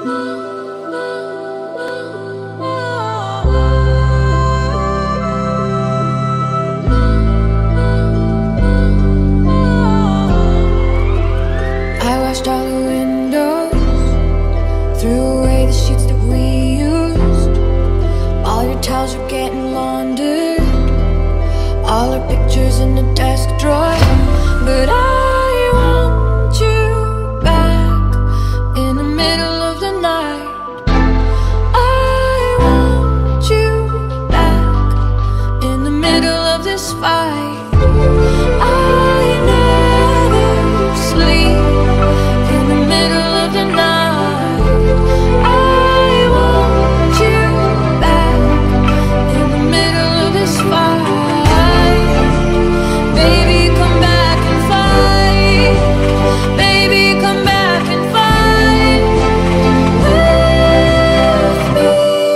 I washed all the windows, threw away the sheets that we used. All your towels are getting laundered, all our pictures in the desk drawer. But I want you back in the middle of the night. I want you back in the middle of this fight. I never sleep in the middle of the night. I want you back in the middle of this fight. Baby, come back and fight. Baby, come back and fight with me.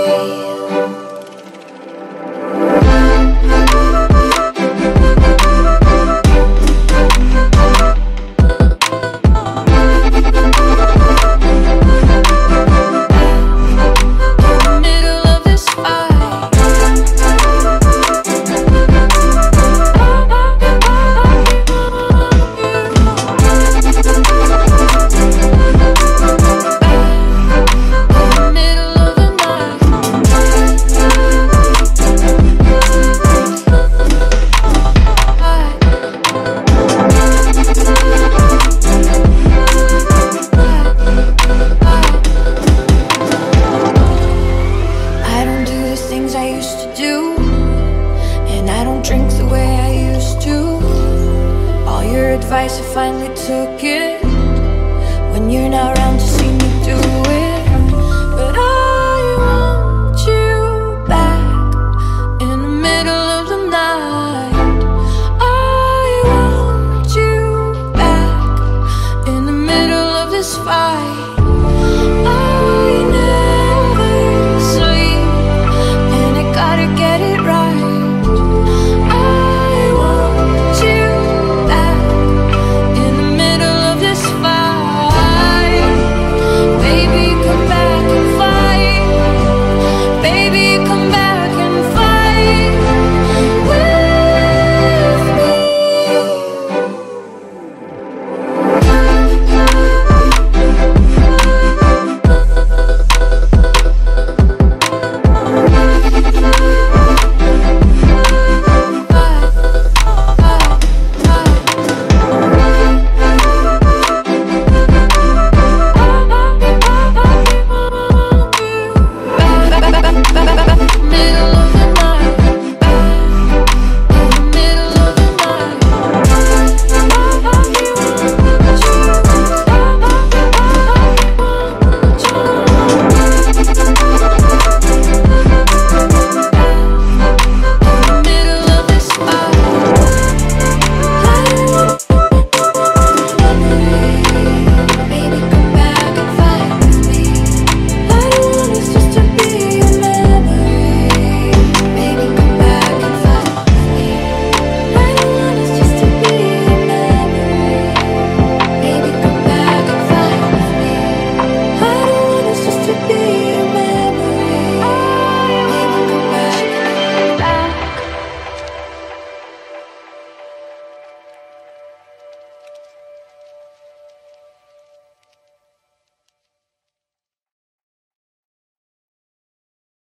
Things I used to do, and I don't drink the way I used to. All your advice, I finally took it. When you're not right